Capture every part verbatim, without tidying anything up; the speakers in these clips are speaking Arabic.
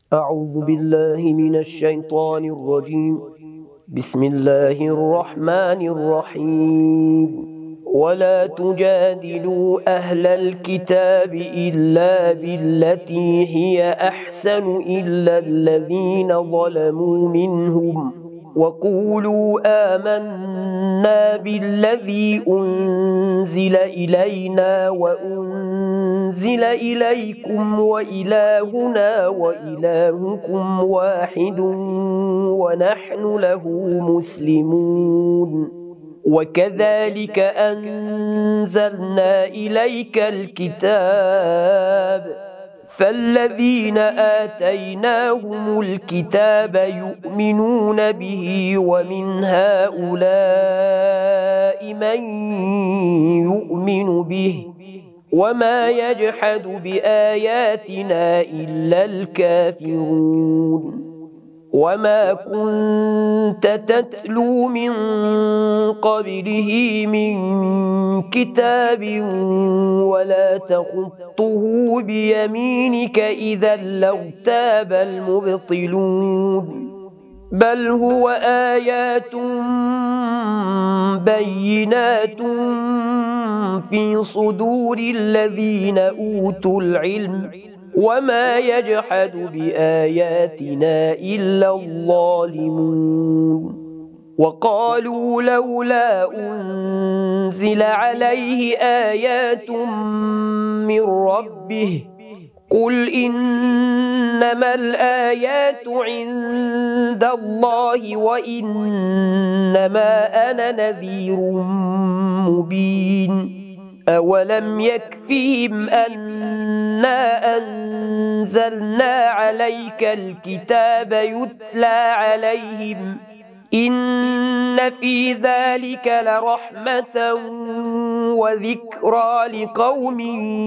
أعوذ بالله من الشيطان الرجيم. بسم الله الرحمن الرحيم. ولا تجادلوا أهل الكتاب إلا بالتي هي أحسن إلا الذين ظلموا منهم وقولوا آمنا بالذي أنزل إلينا وأنزل إليكم وإلهنا وإلهكم واحد ونحن له مسلمون. وكذلك أنزلنا إليك الكتاب فالذين آتيناهم الكتاب يؤمنون به ومن هؤلاء من يؤمن به وما يجحد بآياتنا إلا الكافرون. وما كنت تتلو من قبله من كتاب ولا تخطه بيمينك إذا لارتاب المبطلون. بل هو آيات بينات في صدور الذين أوتوا العلم وما يجحد بآياتنا إلا الظالمون. وقالوا لولا أنزل عليه آيات من ربه قل إنما الآيات عند الله وإنما أنا نذير مبين. أولم يكفهم أنا أنزلنا عليك الكتاب يتلى عليهم إن في ذلك لرحمة وذكرى لقوم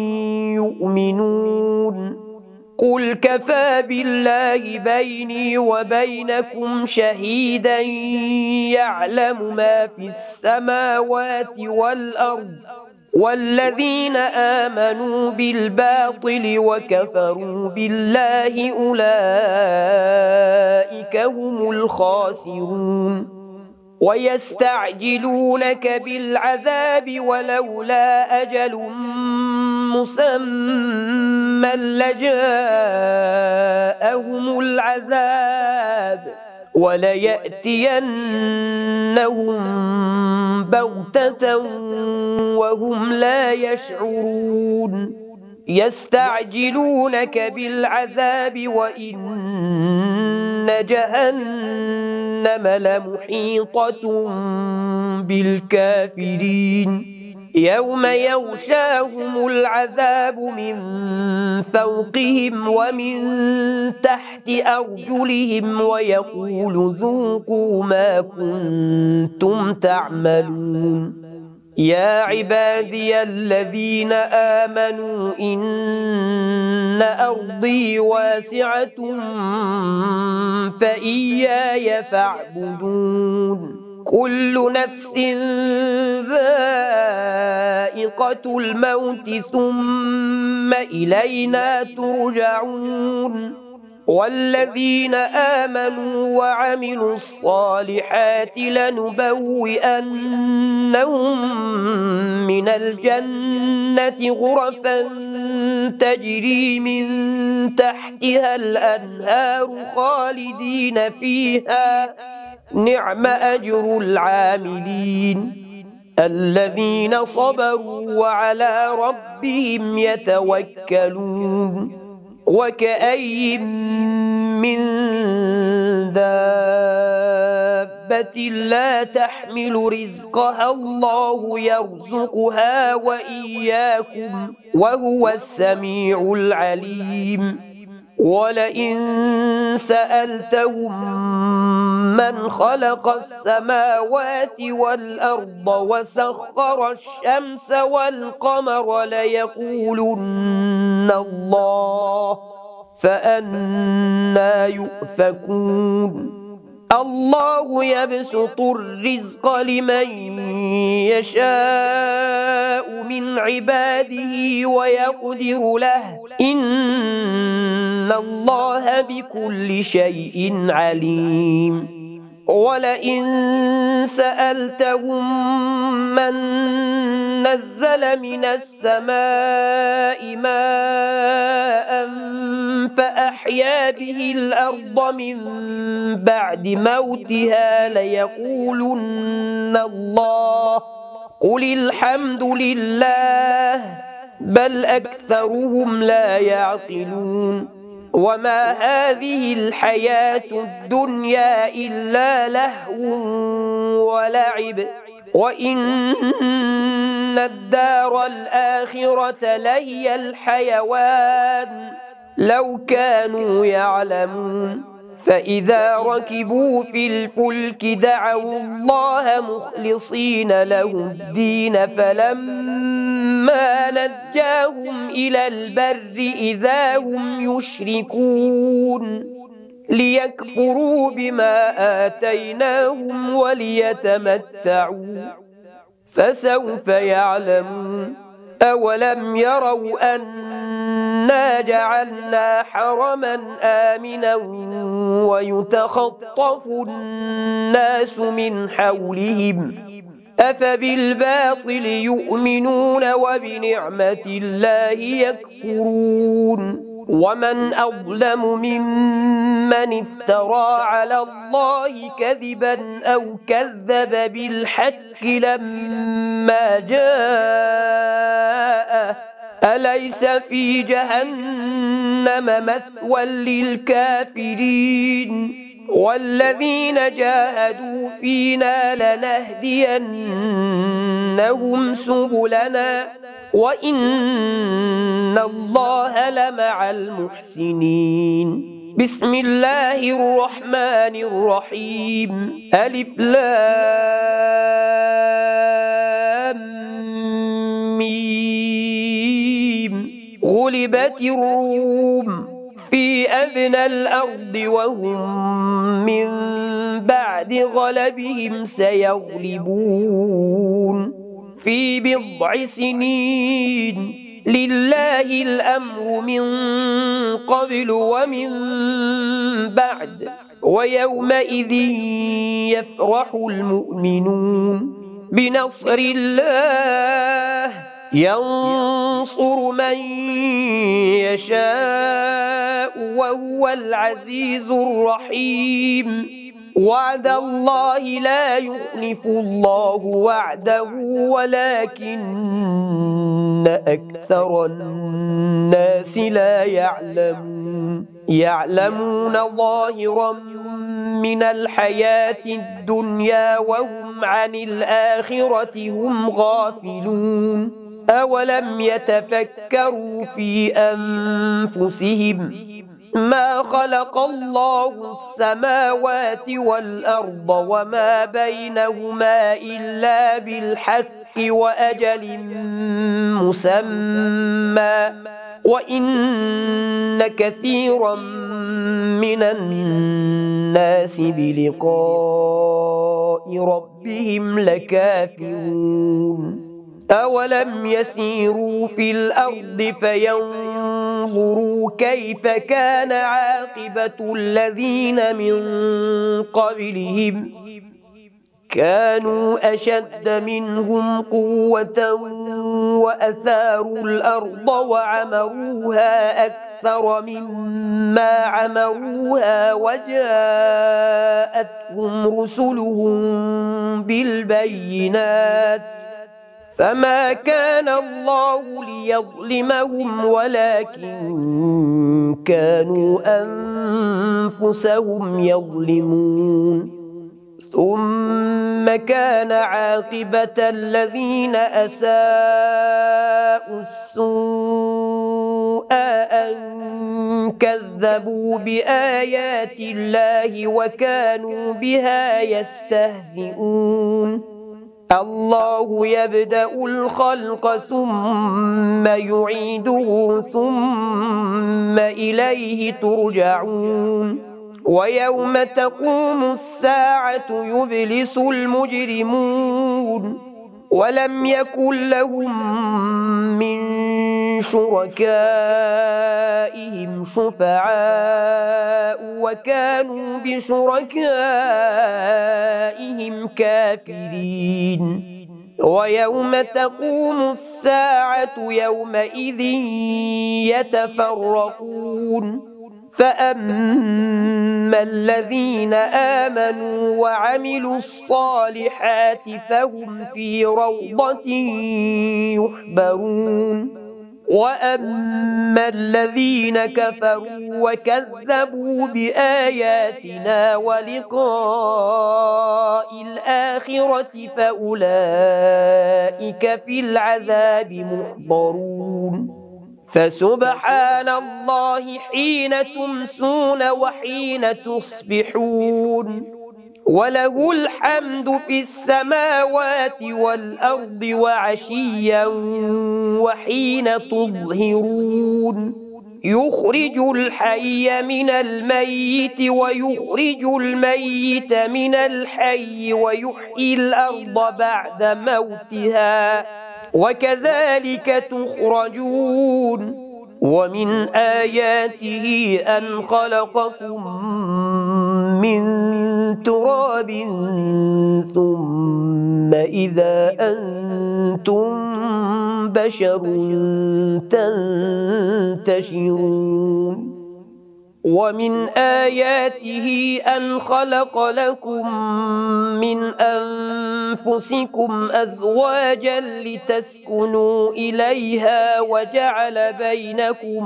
يؤمنون. قل كفى بالله بيني وبينكم شهيدا يعلم ما في السماوات والأرض والذين آمنوا بالباطل وكفروا بالله أولئك هم الخاسرون. ويستعجلونك بالعذاب ولولا أجل مسمى لجاءهم العذاب وليأتينهم بغتة وهم لا يشعرون. يستعجلونك بالعذاب وإن جهنم لمحيطة بالكافرين. يوم يغشاهم العذاب من فوقهم ومن تحت أرجلهم ويقول ذوقوا ما كنتم تعملون. يا عبادي الذين آمنوا إن أرضي واسعة فإياي فاعبدون. كل نفس ذائقة الموت ثم إلينا ترجعون. والذين آمنوا وعملوا الصالحات لنبوئنهم من الجنة غرفا تجري من تحتها الأنهار خالدين فيها نعم أجر العاملين الذين صبروا وعلى ربهم يتوكلون. وكأي من دابة لا تحمل رزقها الله يرزقها وإياكم وهو السميع العليم. ولئن سألتهم من خلق السماوات والأرض وسخر الشمس والقمر ليقولن الله فأنى يؤفكون. الله يبسط الرزق لمن يشاء من عباده ويقدر له إن الله بكل شيء عليم ولئن سألتهم من نزل من السماء ماء فأحيا به الأرض من بعد موتها ليقولن الله قل الحمد لله بل أكثرهم لا يعقلون وما هذه الحياة الدنيا إلا لهو ولعب وإن الدار الآخرة لهي الحيوان لو كانوا يعلمون فإذا ركبوا في الفلك دعوا الله مخلصين له الدين فلما نجاهم إلى البر إذا هم يشركون ليكفروا بما آتيناهم وليتمتعوا فسوف يعلمون أولم يروا أنا جعلنا حرما آمنا ويتخطف الناس من حولهم أفبالباطل يؤمنون وبنعمة الله يكفرون ومن أظلم ممن افترى على الله كذبا أو كذب بالحق لما جاءه أليس في جهنم مثوى للكافرين والذين جاهدوا فينا لنهدينهم سبلنا وإن الله لمع المحسنين بسم الله الرحمن الرحيم ألف لام ميم غلبت الروم في أدنى الأرض وهم من بعد غلبهم سيغلبون في بضع سنين لله الأمر من قبل ومن بعد ويومئذ يفرح المؤمنون بنصر الله ينصر من يشاء وهو العزيز الرحيم وعد الله لا يخلف الله وعده ولكن أكثر الناس لا يعلمون يعلمون ظاهرا من الحياة الدنيا وهم عن الآخرة هم غافلون أولم يتفكروا في أنفسهم ما خلق الله السماوات والأرض وما بينهما إلا بالحق وأجل مسمى وإن كثيرا من الناس بلقاء ربهم لكافرون أولم يسيروا في الأرض فينظروا كيف كان عاقبة الذين من قبلهم كانوا أشد منهم قوة وأثاروا الأرض وعمروها أكثر مما عمروها وجاءتهم رسلهم بالبينات فما كان الله ليظلمهم ولكن كانوا أنفسهم يظلمون ثم كان عاقبة الذين أساءوا السوء أن كذبوا بآيات الله وكانوا بها يستهزئون الله يبدأ الخلق ثم يعيده ثم إليه ترجعون ويوم تقوم الساعة يبلس المجرمون ولم يكن لهم من شركائهم شفعاء وكانوا بشركائهم كافرين ويوم تقوم الساعة يومئذ يتفرقون فأما الذين آمنوا وعملوا الصالحات فهم في روضة يحبرون وأما الذين كفروا وكذبوا بآياتنا ولقاء الآخرة فأولئك في العذاب محضرون فسبحان الله حين تمسون وحين تصبحون وله الحمد في السماوات والأرض وعشيا وحين تظهرون يخرج الحي من الميت ويخرج الميت من الحي ويحيي الأرض بعد موتها وكذلك تخرجون ومن آياته أن خلقكم من تراب ثم إذا أنتم بشر تنتشرون ومن آياته أن خلق لكم من أنفسكم أزواجا لتسكنوا إليها وجعل بينكم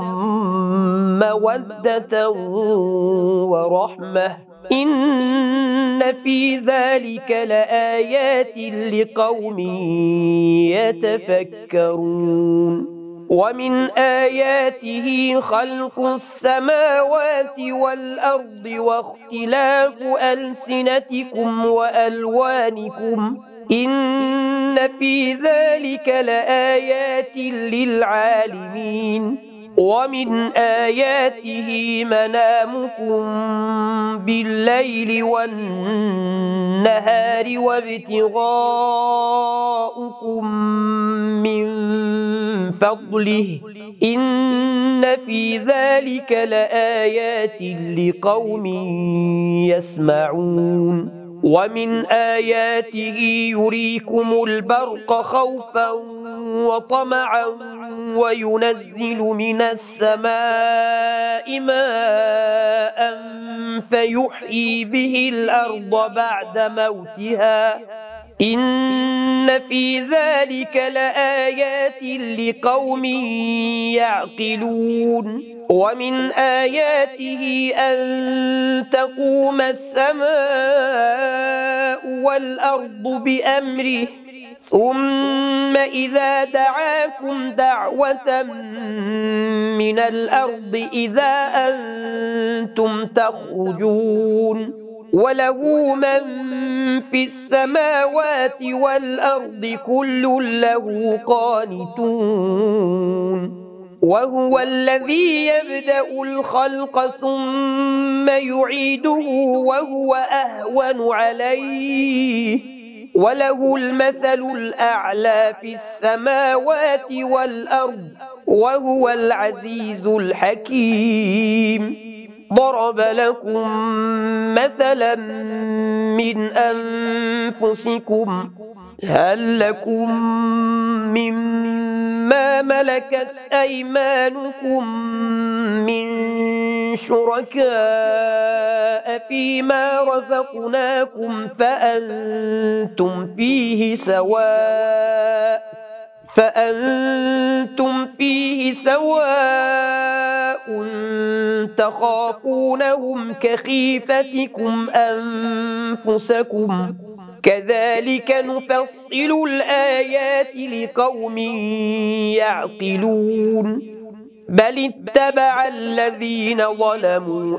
مودة ورحمة إن في ذلك لآيات لقوم يتفكرون ومن آياته خلق السماوات والأرض واختلاف ألسنتكم وألوانكم إن في ذلك لآيات للعالمين ومن آياته منامكم بالليل والنهار وابتغاؤكم من فضله إن في ذلك لآيات لقوم يسمعون ومن آياته يريكم البرق خوفا وطمعا وينزل من السماء ماء فيحيي به الأرض بعد موتها إن في ذلك لآيات لقوم يعقلون ومن آياته أن تقوم السماء والأرض بأمره ثم إذا دعاكم دعوة من الأرض إذا أنتم تخرجون وله من في السماوات والأرض كل له قانتون وهو الذي يبدأ الخلق ثم يعيده وهو أهون عليه وله المثل الأعلى في السماوات والأرض وهو العزيز الحكيم ضرب لكم مثلا من أنفسكم هل لكم مما ملكت أيمانكم من شركاء فيما رزقناكم فأنتم فيه سواء فأنتم فيه سواء تخافونهم كخيفتكم أنفسكم كذلك نفصل الآيات لقوم يعقلون بل اتبع الذين ظلموا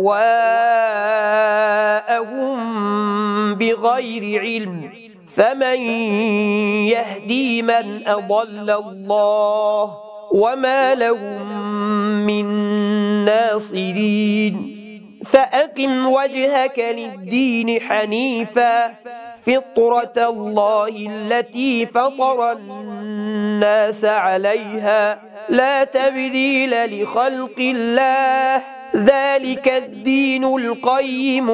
أهواءهم بغير علم فمن يهدي من أضل الله وما لهم من ناصرين فأقم وجهك للدين حنيفا فطرة الله التي فطر الناس عليها لا تبديل لخلق الله ذلك الدين القيم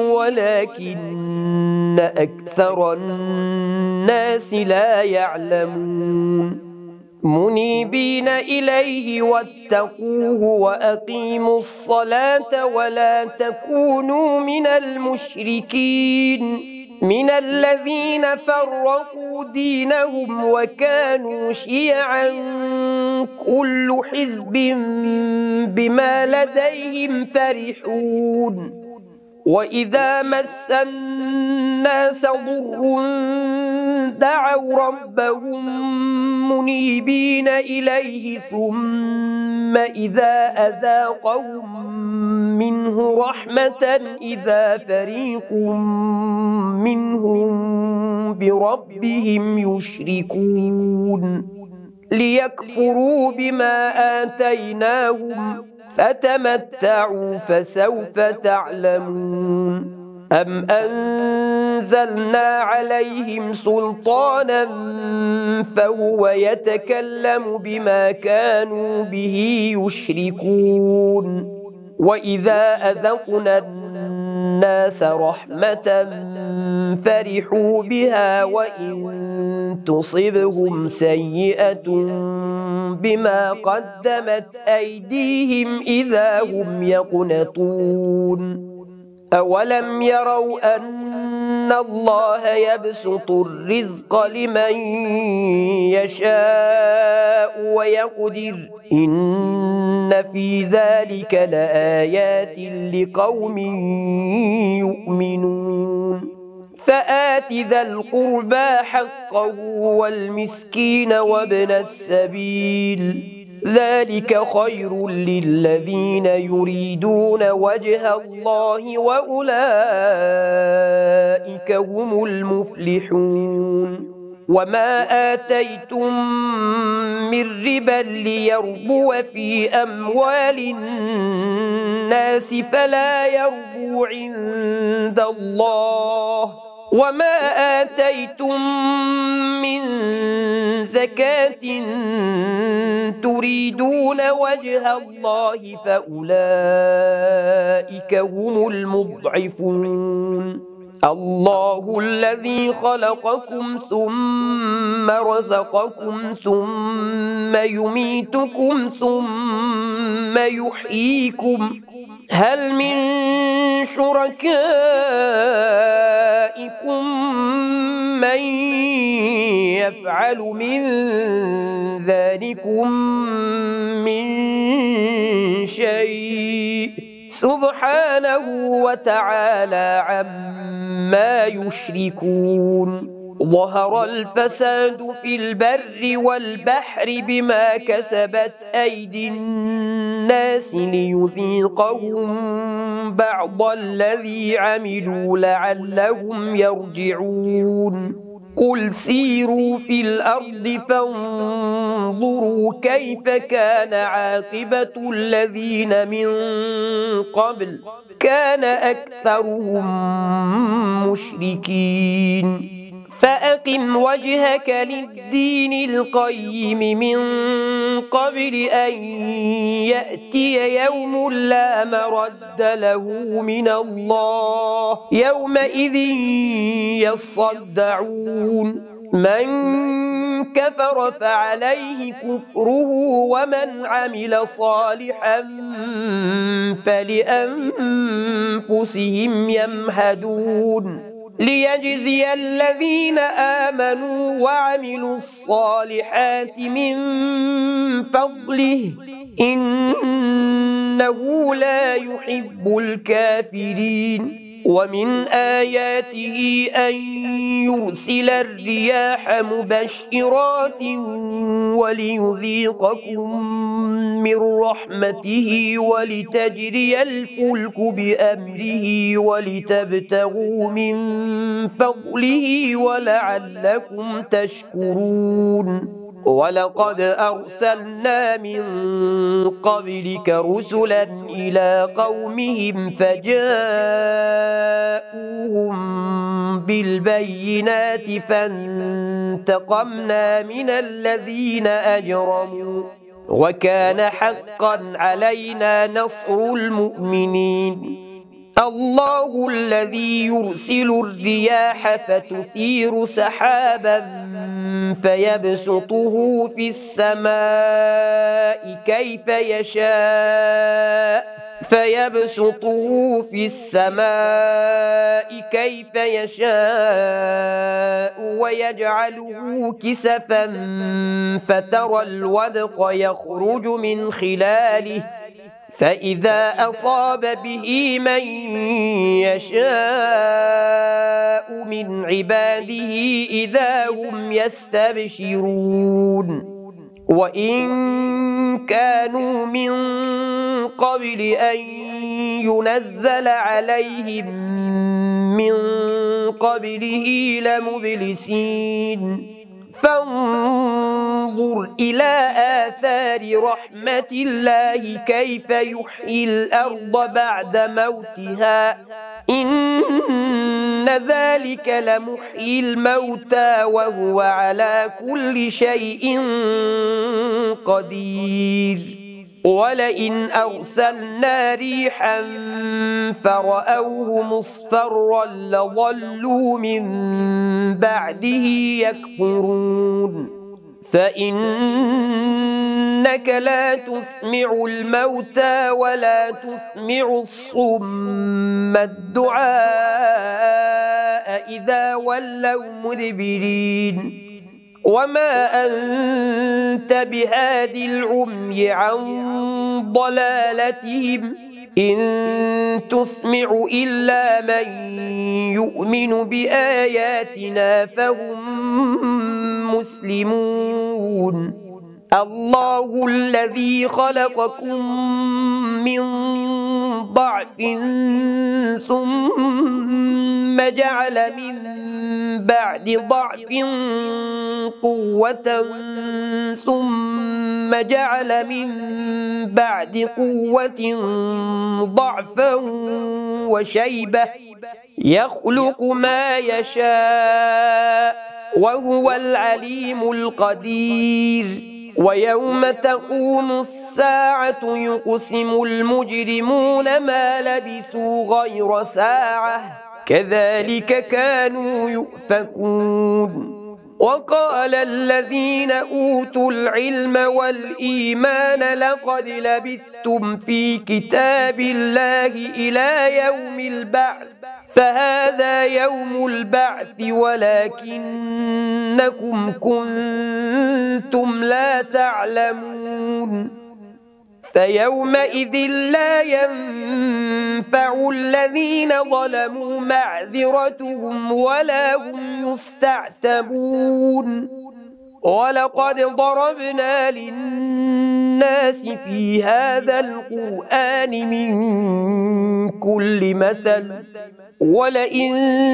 ولكن أكثر الناس لا يعلمون منيبين إليه واتقوه وأقيموا الصلاة ولا تكونوا من المشركين من الذين فرقوا دينهم وكانوا شيعا كل حزب بما لديهم فرحون وإذا مس الناس ضر دعوا ربهم منيبين إليه ثم إذا أذاقهم منه رحمة إذا فريق منهم بربهم يشركون ليكفروا بما آتيناهم فتمتعوا فسوف تعلمون أم أنزلنا عليهم سلطانا فهو يتكلم بما كانوا به يشركون وإذا أذقنا الناس رحمة فرحوا بها وإن تصبهم سيئة بما قدمت أيديهم إذا هم يقنطون أولم يروا أن الله يبسط الرزق لمن يشاء ويقدر إن في ذلك لآيات لقوم يؤمنون فآت ذا القربى حقه والمسكين وابن السبيل ذلك خير للذين يريدون وجه الله وأولئك هم المفلحون وما آتيتم من ربا ليربو في أموال الناس فلا يربو عند الله وما آتيتم من زكاة تريدون وجه الله فأولئك هم المضعفون الله الذي خلقكم ثم رزقكم ثم يميتكم ثم يحييكم هل من شركائكم من يفعل من ذلكم من شيء سبحانه وتعالى عما يشركون ظهر الفساد في البر والبحر بما كسبت أيدي الناس ليذيقهم بعض الذي عملوا لعلهم يرجعون قل سيروا في الأرض فانظروا كيف كان عاقبة الذين من قبل كان أكثرهم مشركين فأقم وجهك للدين القيم من قبل أن يأتي يوم لا مرد له من الله يومئذ يصدعون من كفر فعليه كفره ومن عمل صالحا فلأنفسهم يمهدون ليجزي الذين آمنوا وعملوا الصالحات من فضله إنه لا يحب الكافرين ومن آياته أن يرسل الرياح مبشرات وليذيقكم من رحمته ولتجري الفلك بأمره ولتبتغوا من فضله ولعلكم تشكرون ولقد أرسلنا من قبلك رسلا إلى قومهم فجاءوهم بالبينات فانتقمنا من الذين أجرموا وكان حقا علينا نصر المؤمنين. الله الذي يرسل الرياح فتثير سحابا فيبسطه في السماء كيف يشاء فيبسطه في السماء كيف يشاء ويجعله كسفا فترى الودق يخرج من خلاله فإذا أصاب به من يشاء من عباده إذا هم يستبشرون. وإن كانوا من قبل أن ينزل عليهم من قبله لمبلسين. فانظر إلى آثار رحمة الله كيف يحيي الأرض بعد موتها إن ذلك لمحيي الموتى وهو على كل شيء قدير. ولئن أرسلنا ريحا فرأوه مصفرا لظلوا من بعده يكفرون. فإنك لا تسمع الموتى ولا تسمع الصم الدعاء إذا ولوا مدبرين. وما أنت بهاد العمي عن ضلالتهم إن تسمع إلا من يؤمن بآياتنا فهم مسلمون. الله الذي خلقكم من ضعف ثم جعل من بعد ضعف قوة ثم جعل من بعد قوة ضعفا وشيبة يخلق ما يشاء وهو العليم القدير. ويوم تقوم الساعة يقسم المجرمون ما لبثوا غير ساعة كذلك كانوا يؤفكون. وقال الذين أوتوا العلم والإيمان لقد لبثتم في كتاب الله إلى يوم البعث فهذا يوم البعث ولكنكم كنتم لا تعلمون. فيومئذ لا ينفع الذين ظلموا معذرتهم ولا هم يستعتبون. ولقد ضربنا للناس في هذا القرآن من كل مثل ولئن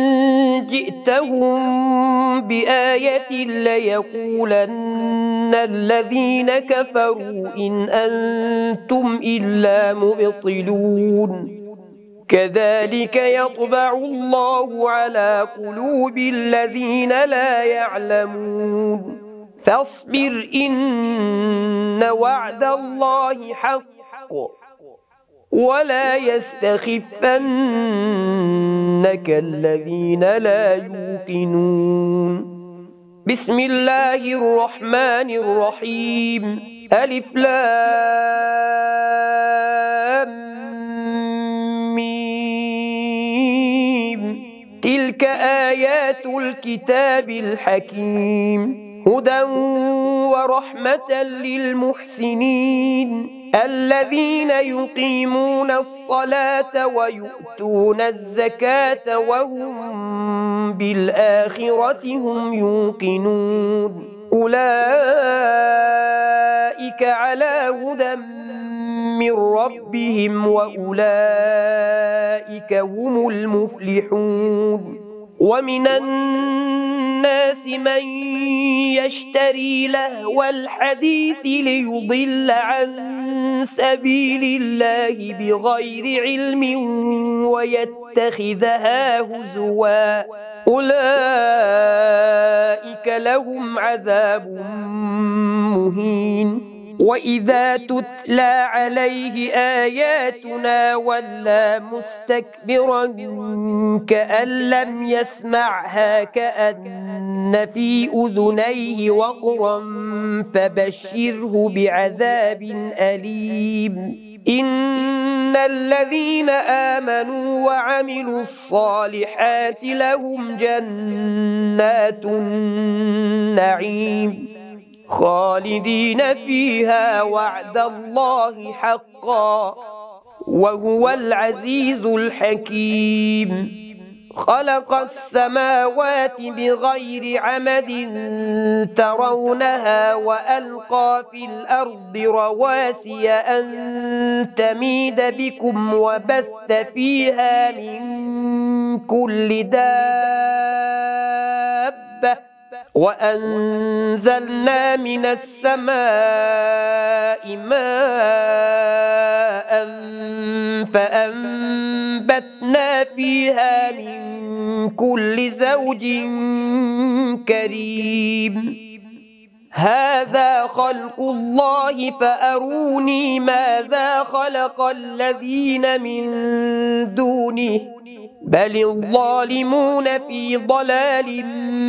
جئتهم بآية ليقولن الذين كفروا إن أنتم إلا مبطلون. كذلك يطبع الله على قلوب الذين لا يعلمون. فاصبر إن وعد الله حق ولا يستخفنك الذين لا يوقنون. بسم الله الرحمن الرحيم. ألف لام ميم. تلك آيات الكتاب الحكيم هدى ورحمة للمحسنين الذين يقيمون الصلاة ويؤتون الزكاة وهم بالآخرة هم يوقنون. أولئك على هدى من ربهم وأولئك هم المفلحون. ومن الناس من يشتري لهو الحديث ليضل عن سبيل الله بغير علم ويتخذها هزوا أولئك لهم عذاب مهين وإذا تتلى عليه آياتنا ولى مستكبرا كأن لم يسمعها كأن في أذنيه وقرا فبشره بعذاب أليم إن الذين آمنوا وعملوا الصالحات لهم جنات النعيم خالدين فيها وعد الله حقا وهو العزيز الحكيم خلق السماوات بغير عمد ترونها وألقى في الأرض رواسي أن تميد بكم وبث فيها من كل دابة وأنزلنا من السماء ماء فأنبتنا فيها من كل زوج كريم هذا خلق الله فأروني ماذا خلق الذين من دونه بل الظالمون في ضلال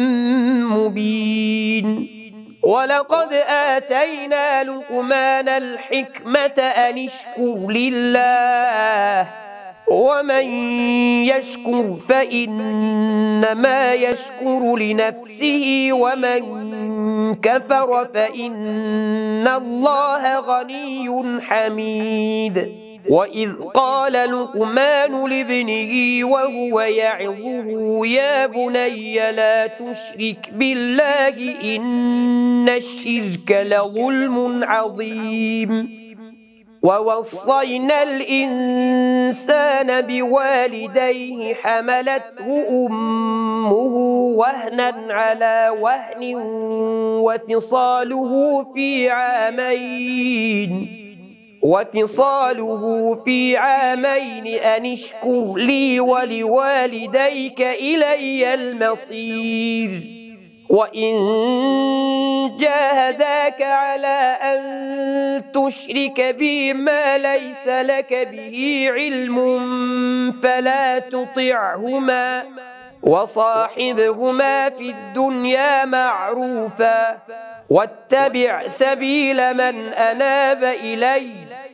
مبين ولقد آتينا لقمان الحكمة أن اشكر لله ومن يشكر فإنما يشكر لنفسه ومن كفر فإن الله غني حميد وإذ قال لقمان لابنه وهو يعظه يا بني لا تشرك بالله إن الشرك لظلم عظيم ووصينا الإنسان بوالديه حملته أمه وهنا على وهن وفصاله في عامين وفصاله في عامين أن اشكر لي ولوالديك إلي المصير وإن جاهداك على أن تشرك بي ما ليس لك به علم فلا تطعهما وصاحبهما في الدنيا معروفا واتبع سبيل من أناب إلي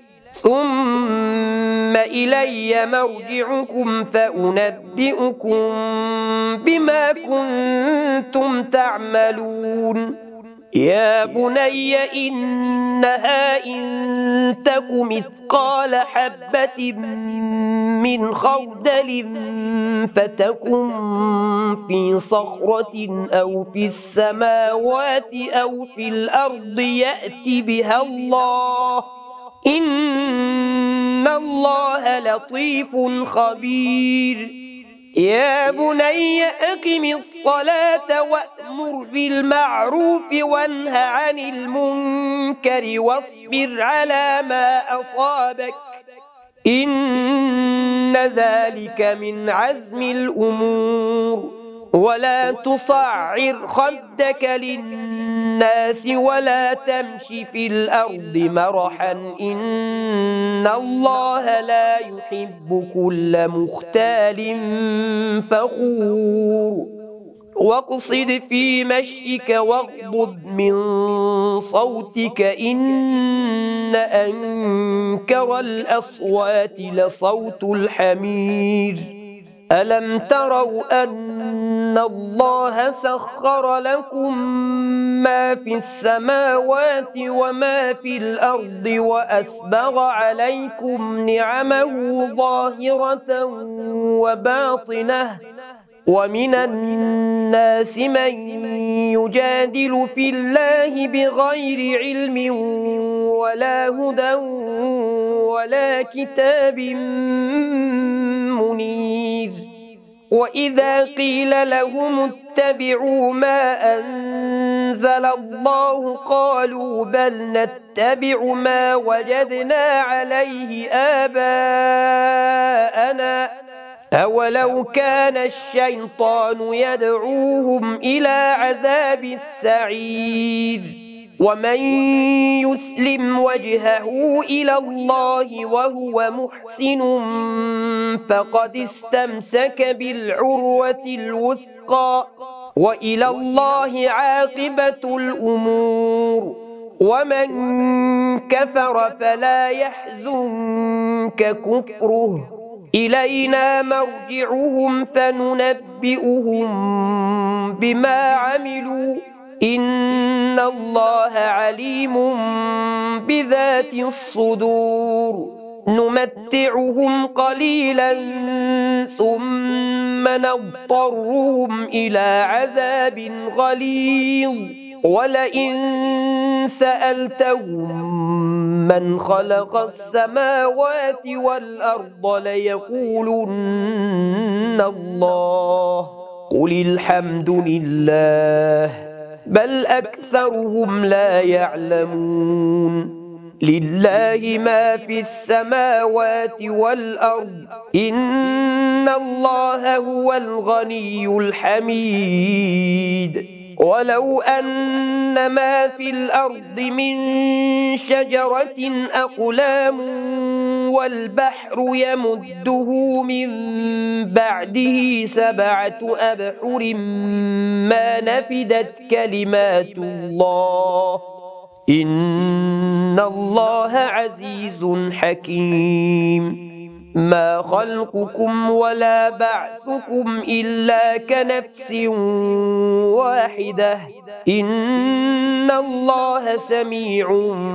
ثم إلي مرجعكم فأنبئكم بما كنتم تعملون يا بني إنها إن تك مثقال حبة من خردل فتكن في صخرة أو في السماوات أو في الأرض يأت بها الله إن الله لطيف خبير يا بني أقم الصلاة وأمر بالمعروف وانه عن المنكر واصبر على ما أصابك إن ذلك من عزم الأمور ولا تصعر خدك للناس ولا تمش في الأرض مرحا إن الله لا يحب كل مختال فخور واقصد في مشيك واغضض من صوتك إن أنكر الأصوات لصوت الحمير ألم تروا أن الله سخر لكم ما في السماوات وما في الأرض وأسبغ عليكم نعمه ظاهرة وباطنة ومن الناس من يجادل في الله بغير علم ولا هدى ولا كتاب منير وإذا قيل لهم اتبعوا ما أنزل الله قالوا بل نتبع ما وجدنا عليه آباءنا أولو كان الشيطان يدعوهم إلى عذاب السعير ومن يسلم وجهه إلى الله وهو محسن فقد استمسك بالعروة الوثقى وإلى الله عاقبة الأمور ومن كفر فلا يحزنك كفره إلينا مرجعهم فننبئهم بما عملوا إن الله عليم بذات الصدور نمتعهم قليلا ثم نضطرهم إلى عذاب غليظ ولئن سألتهم من خلق السماوات والأرض ليقولن الله قل الحمد لله بل أكثرهم لا يعلمون لله ما في السماوات والأرض إن الله هو الغني الحميد ولو أن ما في الأرض من شجرة أقلام والبحر يمده من بعده سبعة أبحر ما نفدت كلمات الله إن الله عزيز حكيم ما خلقكم ولا بعثكم إلا كنفس واحدة إن الله سميع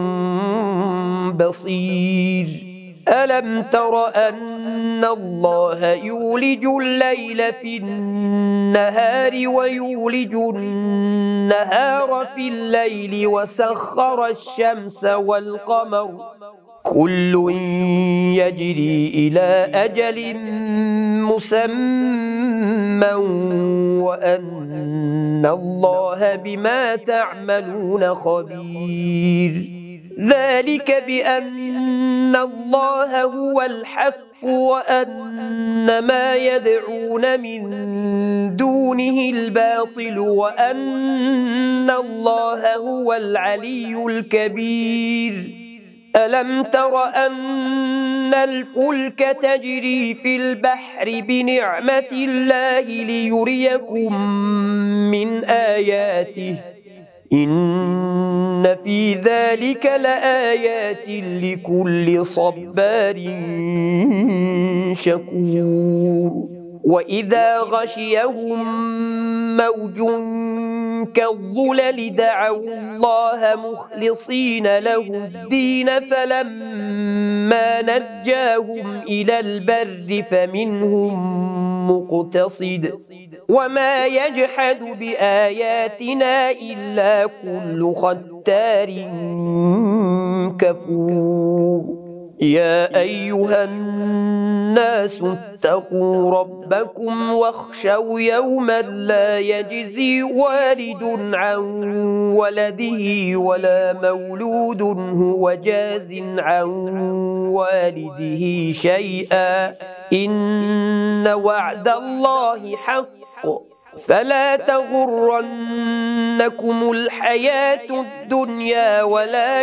بصير ألم تر أن الله يولج الليل في النهار ويولج النهار في الليل وسخر الشمس والقمر كل يجري إلى أجل مسمى وأن الله بما تعملون خبير ذلك بأن الله هو الحق وأن ما يدعون من دونه الباطل وأن الله هو العلي الكبير ألم تر أن الفلك تجري في البحر بنعمة الله ليريكم من آياته إن في ذلك لآيات لكل صبار شكور وإذا غشيهم موج كالظلل دعوا الله مخلصين له الدين فلما نجاهم إلى البر فمنهم مقتصد وما يجحد بآياتنا إلا كل ختار كفور يا أيها الناس اتقوا ربكم واخشوا يوما لا يجزي والد عن ولده ولا مولود هو جاز عن والده شيئا إن وعد الله حق فلا تغرنكم الحياة الدنيا ولا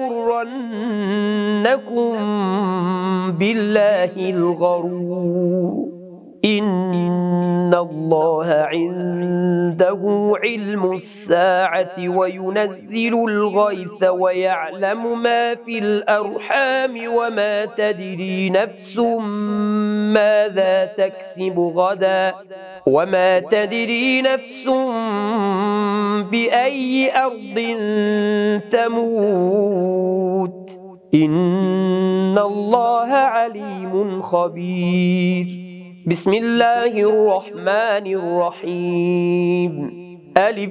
يغرنكم بالله الغرور إن الله عنده علم الساعة وينزل الغيث ويعلم ما في الأرحام وما تدري نفس ماذا تكسب غدا وما تدري نفس بأي أرض تموت إن الله عليم خبير بسم الله الرحمن الرحيم ألف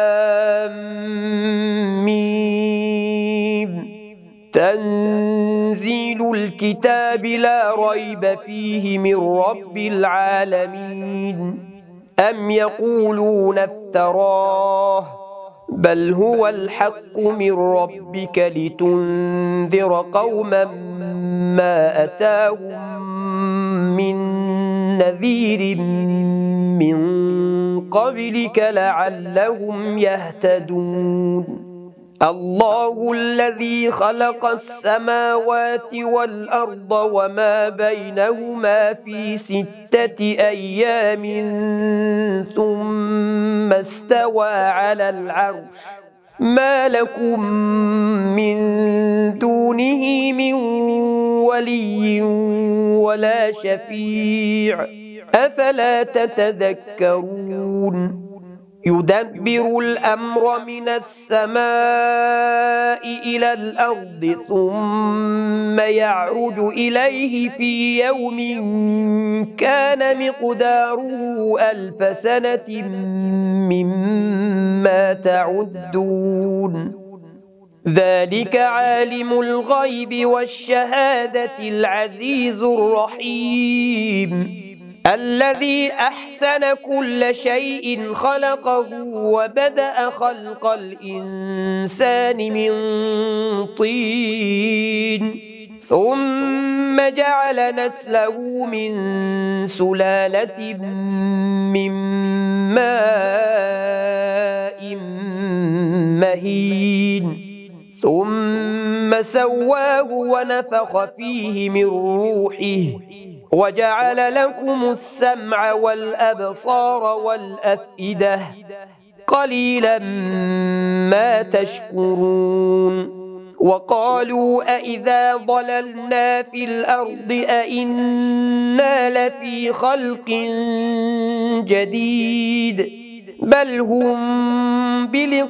لام ميم تنزيل تنزيل الكتاب لا ريب فيه من رب العالمين أم يقولون افتراه بل هو الحق من ربك لتنذر قوما ما أتاهم من نذير من قبلك لعلهم يهتدون الله الذي خلق السماوات والأرض وما بينهما في ستة أيام ثم استوى على العرش ما لكم من دونه من ولي ولا شفيع أفلا تتذكرون يدبر الأمر من السماء إلى الأرض ثم يعرج إليه في يوم كان مقداره ألف سنة مما تعدون ذلك عالم الغيب والشهادة العزيز الرحيم الذي أحسن كل شيء خلقه وبدأ خلق الإنسان من طين ثم جعل نسله من سلالة من ماء مهين ثم سواه ونفخ فيه من روحه وجعل لكم السمع والأبصار والأفئدة قليلا ما تشكرون وقالوا أئذا ضللنا في الأرض أئنا لفي خلق جديد بل هم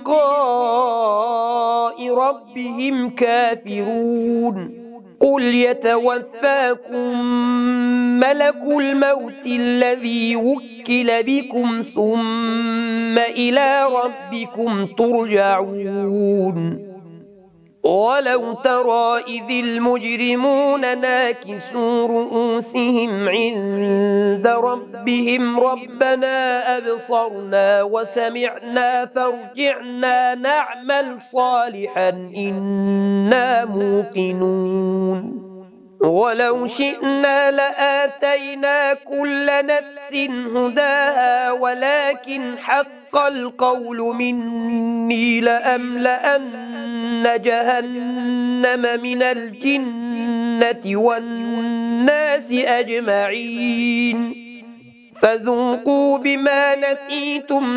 بلقاء ربهم كافرون قل يتوفاكم ملك الموت الذي وكل بكم ثم إلى ربكم ترجعون ولو ترى إذ المجرمون ناكسوا رؤوسهم عند ربهم ربنا أبصرنا وسمعنا فارجعنا نعمل صالحا إنا موقنون ولو شئنا لآتينا كل نفس هداها ولكن حق القول مني لأملأن جهنم من الجنة والناس أجمعين فذوقوا بما نسيتم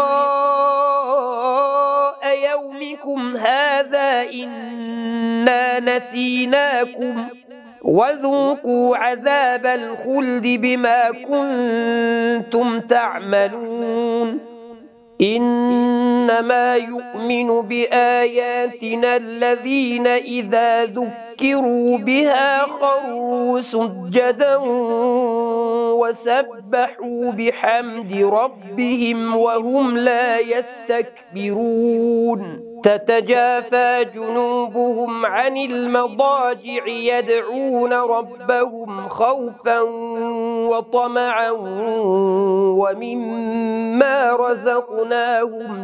لقاء يومكم هذا إنا نسيناكم وذوقوا عذاب الخلد بما كنتم تعملون إنما يؤمن بآياتنا الذين إذا ذكروا بها خروا سجدا وسبحوا بحمد ربهم وهم لا يستكبرون تتجافى جنوبهم عن المضاجع يدعون ربهم خوفا وطمعا ومما رزقناهم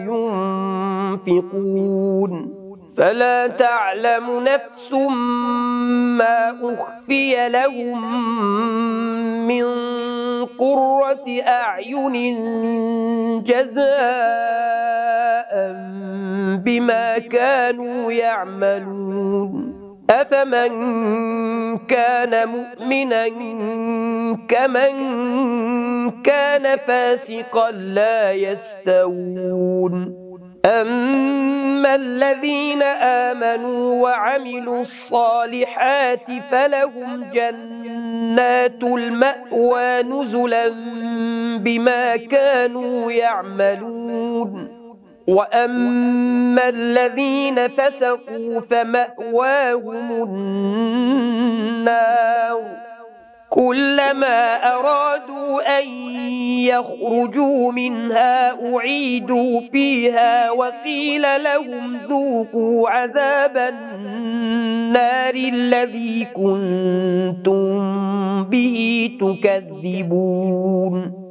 ينفقون فلا تعلم نفس ما أخفي لهم من قرة أعين جزاء بما كانوا يعملون أفمن كان مؤمنا كمن كان فاسقا لا يستوون أما الذين آمنوا وعملوا الصالحات فلهم جنات المأوى نزلا بما كانوا يعملون وأما الذين فسقوا فمأواهم النار كلما أرادوا أرادوا أن يخرجوا منها أعيدوا فيها وقيل لهم ذوقوا عذاب النار الذي كنتم به تكذبون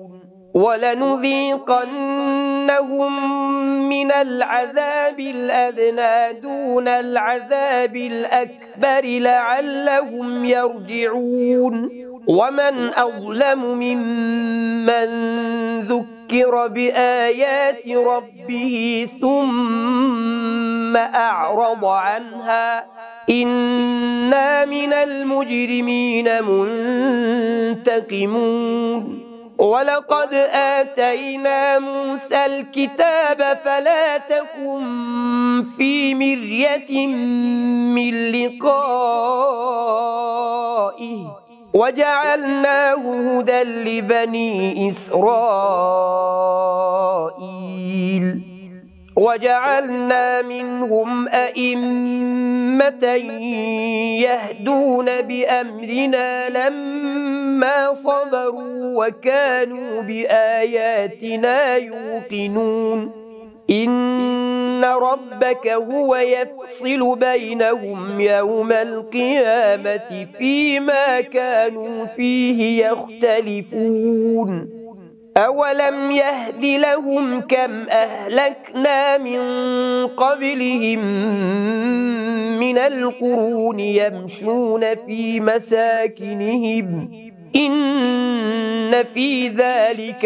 ولنذيقنهم من العذاب الأدنى دون العذاب الأكبر لعلهم يرجعون ومن أظلم ممن ذكر بآيات ربه ثم أعرض عنها إنا من المجرمين منتقمون ولقد آتينا موسى الكتاب فلا تكن في مرية من لقائه وجعلناه هدى لبني إسرائيل وجعلنا منهم أئمة يهدون بأمرنا لما صبروا وكانوا بآياتنا يوقنون إن ربك هو يفصل بينهم يوم القيامة فيما كانوا فيه يختلفون أولم يهد لهم كم أهلكنا من قبلهم من القرون يمشون في مساكنهم إن في ذلك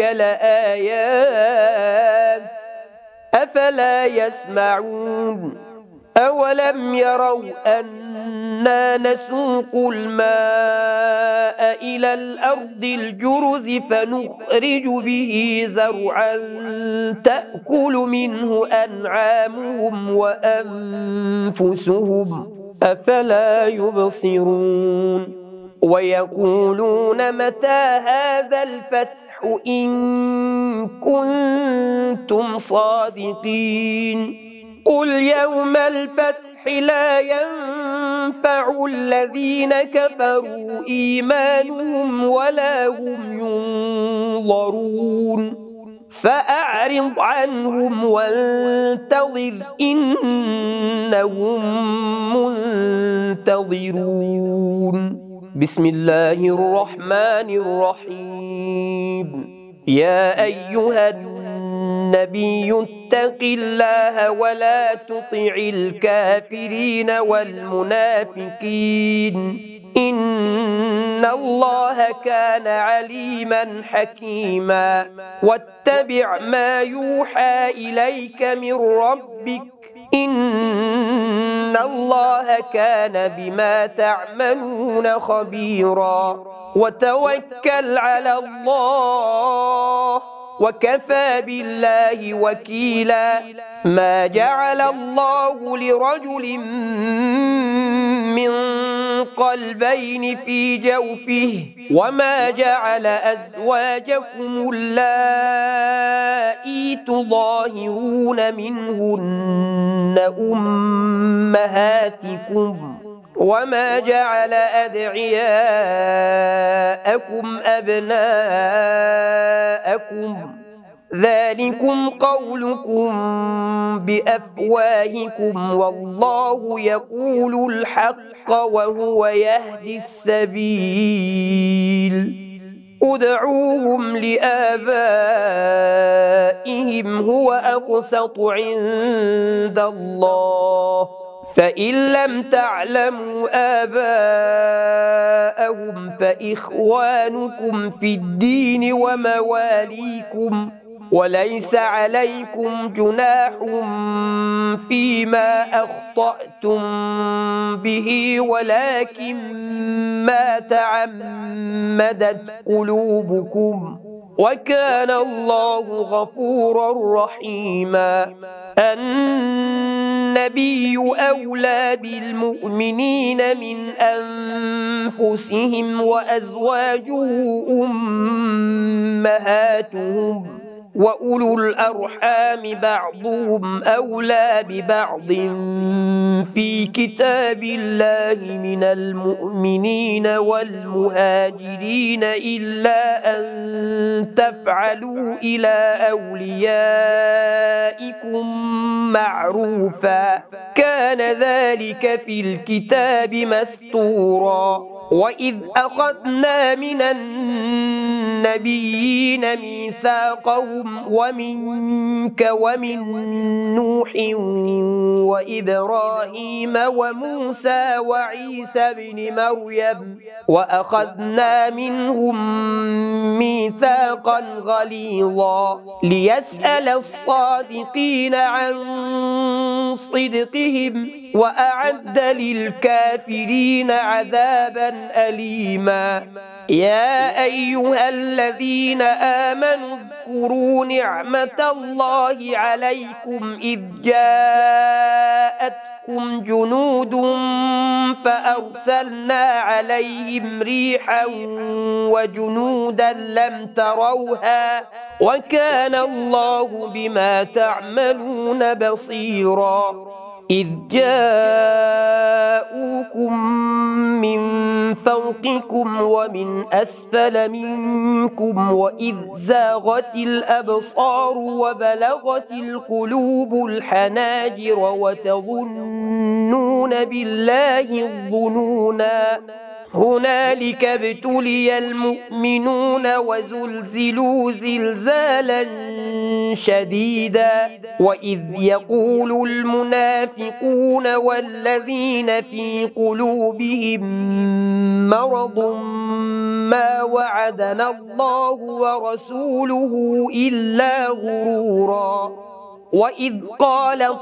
لآيات أفلا يسمعون أولم يروا أنا نسوق الماء إلى الأرض الجرز فنخرج به زرعا تأكل منه أنعامهم وأنفسهم أفلا يبصرون ويقولون متى هذا الفتح إن كنتم صادقين قل يوم الفتح لا ينفع الذين كفروا إيمانهم ولا هم ينظرون فأعرض عنهم وانتظر إنهم منتظرون بسم الله الرحمن الرحيم يا أيها النبي اتق الله ولا تطع الكافرين والمنافقين إن الله كان عليما حكيما واتبع ما يوحى إليك من ربك إن الله كان بما تعملون خبيرا وتوكل على الله وكفى بالله وكيلا ما جعل الله لرجل من قلبين في جوفه وما جعل أزواجكم اللائي تظاهرون منهن أمهاتكم وما جعل أدعياءكم أبناءكم ذلكم قولكم بأفواهكم والله يقول الحق وهو يهدي السبيل ادعوهم لآبائهم هو أقسط عند الله فإن لم تعلموا آباءهم فإخوانكم في الدين ومواليكم وليس عليكم جناح فيما أخطأتم به ولكن ما تعمدت قلوبكم وكان الله غفورا رحيما النبي أولى بالمؤمنين من أنفسهم وأزواجه أمهاتهم وأولو الأرحام بعضهم أولى ببعض في كتاب الله من المؤمنين والمهاجرين إلا أن تفعلوا إلى أوليائكم معروفا كان ذلك في الكتاب مسطورا وإذ أخذنا من النبيين ميثاقهم ومنك ومن نوح وإبراهيم وموسى وعيسى بن مريم وأخذنا منهم ميثاقا غليظا ليسأل الصادقين عن صدقهم وأعد للكافرين عذابا أليما يا أيها الذين آمنوا اذكروا نعمة الله عليكم إذ جاءتكم جنود فأرسلنا عليهم ريحا وجنودا لم تروها وكان الله بما تعملون بصيرا إذ جاءوكم من فوقكم ومن أسفل منكم وإذ زاغت الأبصار وبلغت القلوب الحناجر وتظنون بالله الظنونا هنالك ابتلي المؤمنون وزلزلوا زلزالا شديدا وإذ يقول المنافقون والذين في قلوبهم مرض ما وعدنا الله ورسوله إلا غرورا وإذ قالت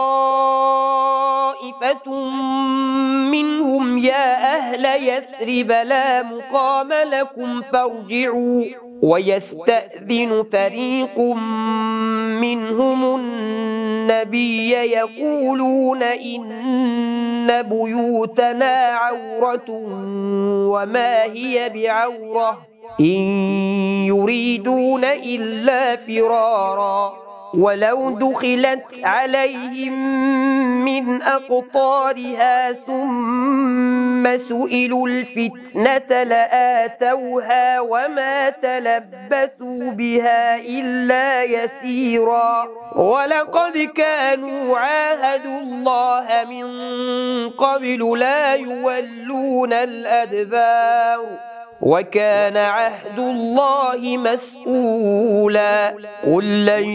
طائفة منهم يا أهل يثرب لا مقام لكم فارجعوا ويستأذن فريق منهم النبي يقولون إن بيوتنا عورة وما هي بعورة إن يريدون إلا فرارا ولو دخلت عليهم من أقطارها ثم سئلوا الفتنة لآتوها وما تلبثوا بها إلا يسيرا ولقد كانوا عاهدوا الله من قبل لا يولون الأدبار وكان عهد الله مسؤولا قل لن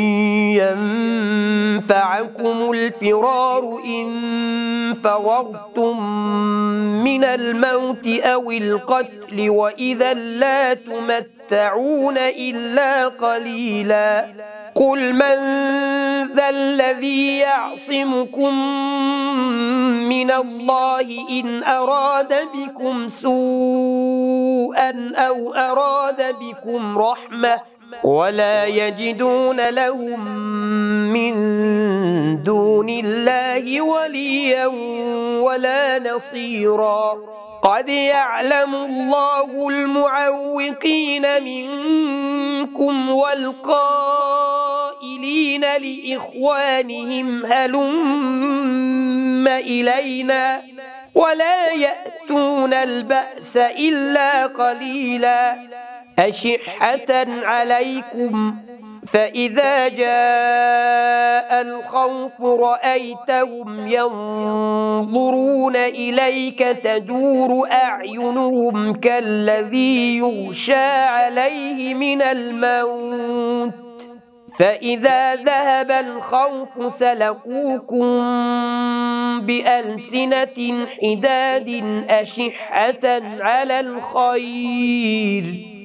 ينفعكم الفرار إن فررتم من الموت أو القتل وإذا لا تمتعون إلا قليلا قل من ذا الذي يعصمكم من الله إن أراد بكم سوءا أو أراد بكم رحمة ولا يجدون لهم من دون الله وليا ولا نصيرا قد يعلم الله المعوقين منكم والقائلين لإخوانهم هلم إلينا ولا يأتون البأس إلا قليلا أشحة عليكم فإذا جاء الخوف رأيتهم ينظرون إليك تدور أعينهم كالذي يغشى عليه من الموت فإذا ذهب الخوف سلقوكم بألسنة حداد أشحة على الخير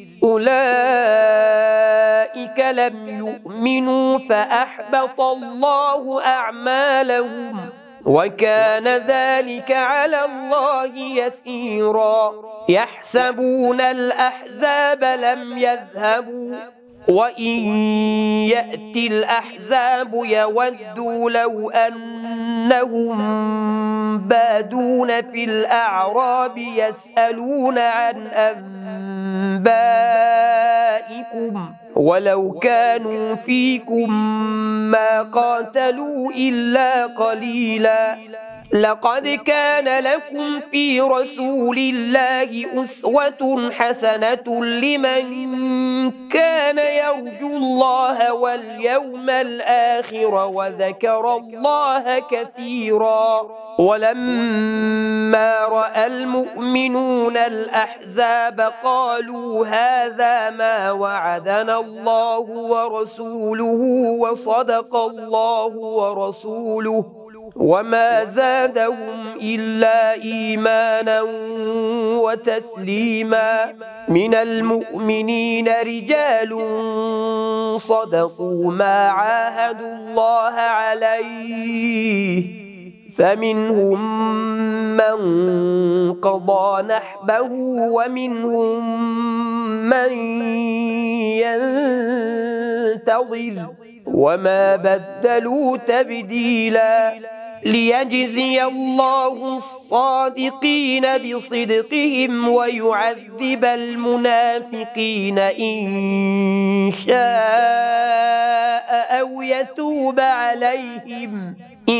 أولئك لم يؤمنوا فأحبط الله أعمالهم وكان ذلك على الله يسيرا يحسبون الأحزاب لم يذهبوا وإن يأتي الأحزاب يودوا لو أنهم بادون في الأعراب يسألون عن أنبائكم لكم ولو كانوا فيكم ما قاتلوا إلا قليلا لقد كان لكم في رسول الله أسوة حسنة لمن كان يرجو الله واليوم الآخر وذكر الله كثيرا ولما رأى المؤمنون الأحزاب قالوا هذا ما وعدنا الله ورسوله وصدق الله ورسوله وما زادهم إلا إيمانا وتسليما من المؤمنين رجال صدقوا ما عاهدوا الله عليه فمنهم من قضى نحبه ومنهم من ينتظر وما بدلوا تبديلا ليجزي الله الصادقين بصدقهم ويعذب المنافقين إن شاء أو يتوب عليهم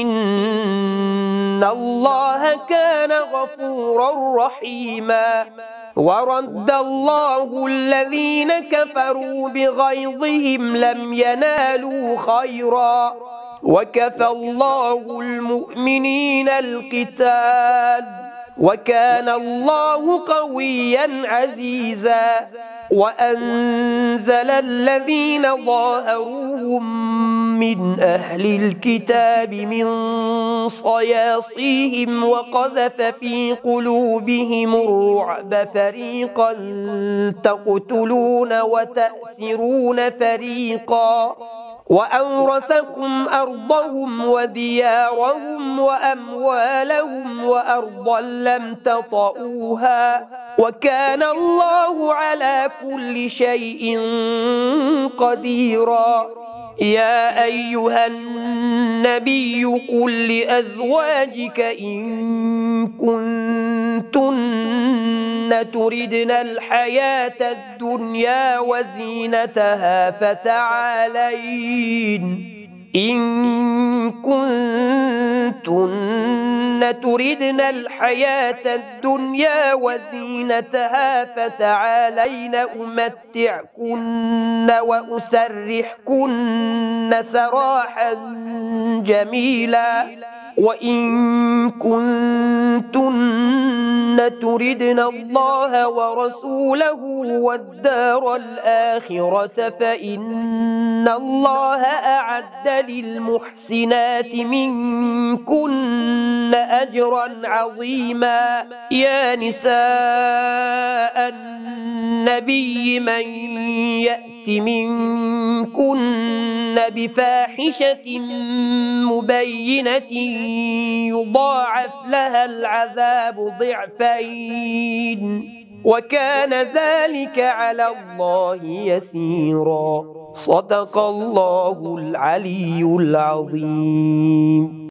إن الله كان غفورا رحيما ورد الله الذين كفروا بغيظهم لم ينالوا خيرا وكفى الله المؤمنين القتال وكان الله قويا عزيزا وأنزل الذين ظاهروهم من أهل الكتاب من صياصيهم وقذف في قلوبهم الرعب فريقا تقتلون وتأسرون فريقا وأورثكم أرضهم وديارهم وأموالهم وأرضا لم تطئوها وكان الله على كل شيء قديرا يا أيها النبي قل لأزواجك إن كنتن تردن الحياة الدنيا وزينتها فتعالين إن كنتن تردن الحياة الدنيا وزينتها فتعالين أمتعكن وأسرحكن سراحا جميلا وإن كنتن تردن الله ورسوله والدار الآخرة فإن الله أعد للمحسنات منكن أجرا عظيما يا نساء النبي من يأت منكن بفاحشة مبينة يضاعف لها العذاب ضعفين وكان ذلك على الله يسيرا صدق الله العلي العظيم.